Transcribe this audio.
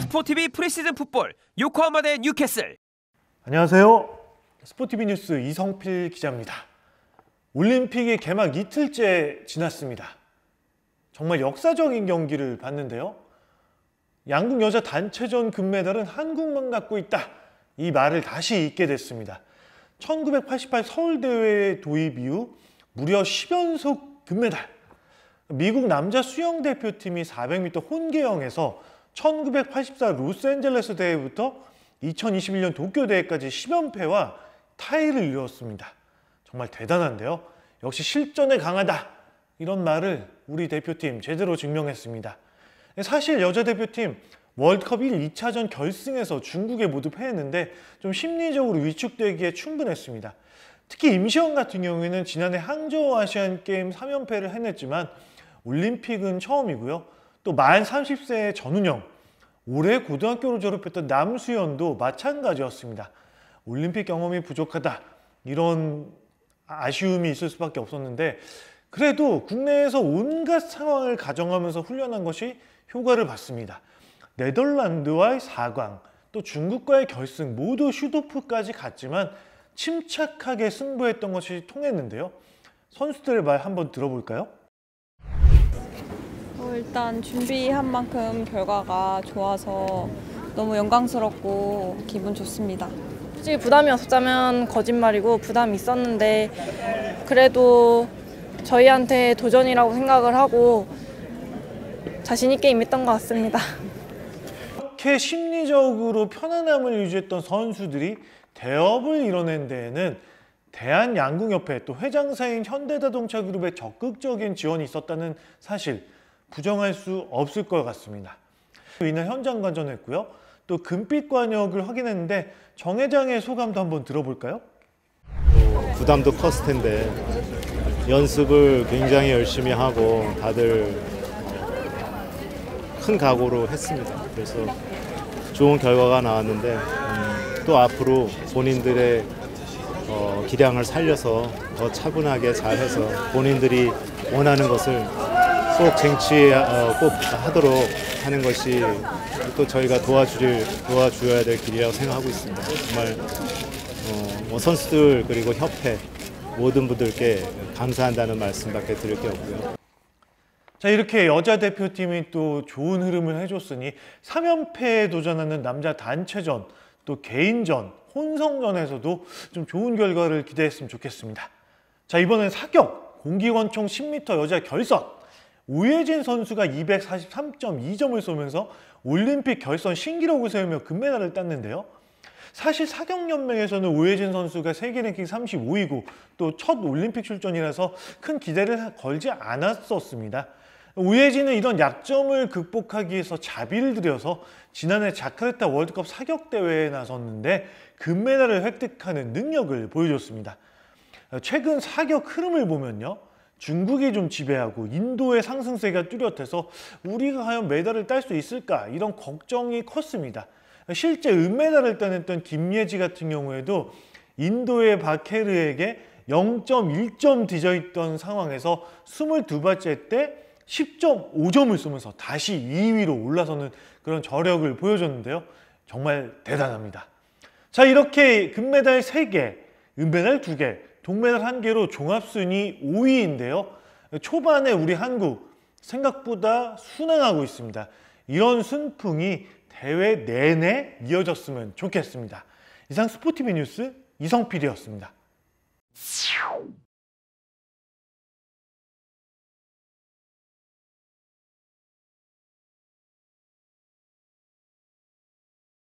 스포티비 프리시즌 풋볼 요코하마 대 뉴캐슬. 안녕하세요. 스포티비 뉴스 이성필 기자입니다. 올림픽이 개막 이틀째 지났습니다. 정말 역사적인 경기를 봤는데요. 양궁 여자 단체전 금메달은 한국만 갖고 있다. 이 말을 다시 잊게 됐습니다. 1988 서울대회 도입 이후 무려 10연속 금메달. 미국 남자 수영대표팀이 400m 혼계영에서 1984 로스앤젤레스 대회부터 2021년 도쿄 대회까지 10연패와 타이를 이루었습니다. 정말 대단한데요. 역시 실전에 강하다. 이런 말을 우리 대표팀 제대로 증명했습니다. 사실 여자 대표팀 월드컵 1, 2차전 결승에서 중국에 모두 패했는데 좀 심리적으로 위축되기에 충분했습니다. 특히 임시완 같은 경우에는 지난해 항저우 아시안게임 3연패를 해냈지만 올림픽은 처음이고요. 또 만 30세의 전운영, 올해 고등학교를 졸업했던 남수연도 마찬가지였습니다. 올림픽 경험이 부족하다. 이런 아쉬움이 있을 수밖에 없었는데 그래도 국내에서 온갖 상황을 가정하면서 훈련한 것이 효과를 봤습니다. 네덜란드와의 4강, 또 중국과의 결승 모두 슈도프까지 갔지만 침착하게 승부했던 것이 통했는데요. 선수들의 말 한번 들어볼까요? 일단 준비한 만큼 결과가 좋아서 너무 영광스럽고 기분 좋습니다. 솔직히 부담이 없었다면 거짓말이고 부담이 있었는데 그래도 저희한테 도전이라고 생각을 하고 자신 있게 임했던 것 같습니다. 이렇게 심리적으로 편안함을 유지했던 선수들이 대업을 이뤄낸 데에는 대한양궁협회 또 회장사인 현대자동차그룹의 적극적인 지원이 있었다는 사실 부정할 수 없을 것 같습니다. 이날 현장 관전했고요. 또 금빛 관역을 확인했는데 정 회장의 소감도 한번 들어볼까요? 부담도 컸을 텐데 연습을 굉장히 열심히 하고 다들 큰 각오로 했습니다. 그래서 좋은 결과가 나왔는데 또 앞으로 본인들의 기량을 살려서 더 차분하게 잘해서 본인들이 원하는 것을 꼭 꼭 하도록 하는 것이 또 저희가 도와줘야 될 길이라고 생각하고 있습니다. 정말 선수들 그리고 협회 모든 분들께 감사한다는 말씀밖에 드릴 게 없고요. 자, 이렇게 여자 대표팀이 또 좋은 흐름을 해줬으니 3연패에 도전하는 남자 단체전, 또 개인전, 혼성전에서도 좀 좋은 결과를 기대했으면 좋겠습니다. 자, 이번엔 사격, 공기권총 10m 여자 결선. 오예진 선수가 243.2점을 쏘면서 올림픽 결선 신기록을 세우며 금메달을 땄는데요. 사실 사격연맹에서는 오예진 선수가 세계 랭킹 35위고 또 첫 올림픽 출전이라서 큰 기대를 걸지 않았었습니다. 오예진은 이런 약점을 극복하기 위해서 자비를 들여서 지난해 자카르타 월드컵 사격대회에 나섰는데 금메달을 획득하는 능력을 보여줬습니다. 최근 사격 흐름을 보면요. 중국이 좀 지배하고 인도의 상승세가 뚜렷해서 우리가 과연 메달을 딸 수 있을까 이런 걱정이 컸습니다. 실제 은메달을 따냈던 김예지 같은 경우에도 인도의 바케르에게 0.1점 뒤져있던 상황에서 22번째 때 10.5점을 쏘면서 다시 2위로 올라서는 그런 저력을 보여줬는데요. 정말 대단합니다. 자, 이렇게 금메달 3개, 은메달 2개, 동메달 1개로 종합순위 5위인데요. 초반에 우리 한국 생각보다 순항하고 있습니다. 이런 순풍이 대회 내내 이어졌으면 좋겠습니다. 이상 스포티비 뉴스 이성필이었습니다.